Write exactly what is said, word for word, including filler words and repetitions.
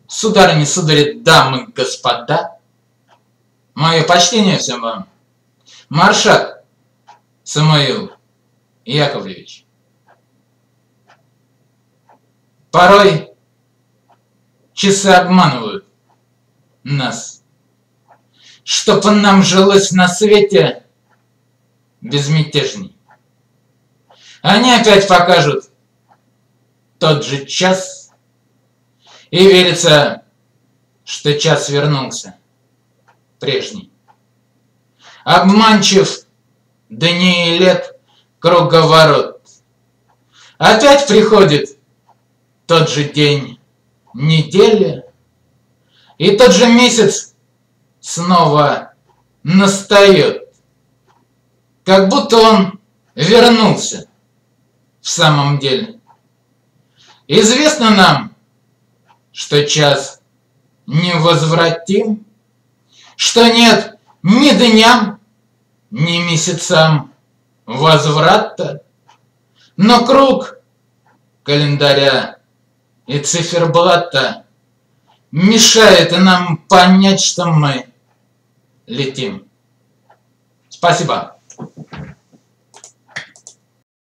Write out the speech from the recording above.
Сударыни, судари, дамы, господа, мое почтение всем вам. Маршак Самуил Яковлевич. Порой часы обманывают нас, чтоб нам жилось на свете безмятежней. Они опять покажут тот же час, и верится, что час вернулся прежний. Обманчив дней и лет круговорот. Опять приходит тот же день недели, и тот же месяц снова настает, как будто он вернулся в самом деле. Известно нам, что час невозвратим, что нет ни дням, ни месяцам возврата, но круг календаря и циферблата мешает нам понять, что мы летим. Спасибо.